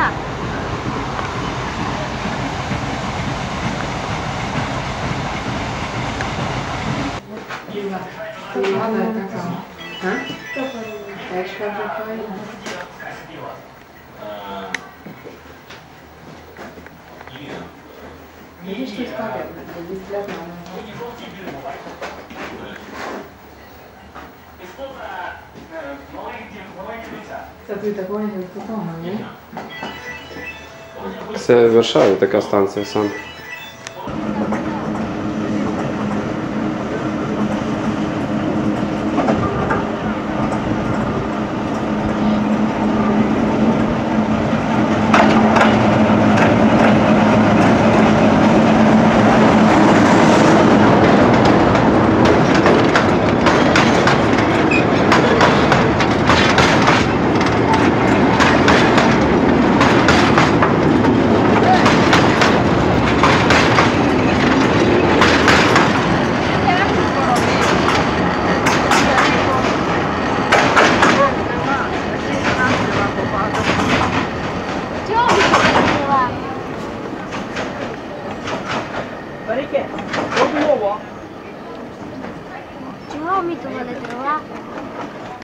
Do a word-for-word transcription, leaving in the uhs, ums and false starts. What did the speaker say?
là. Ладно, какао. А? Эшка какая? Видишь, что история? Бесплатно. Це такое, як потом, не? Це Варшава, така станція сам. Чого ми тут не тривали?